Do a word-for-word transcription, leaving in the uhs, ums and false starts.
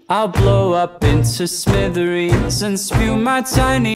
I'll blow up into smithereens and spew my tiny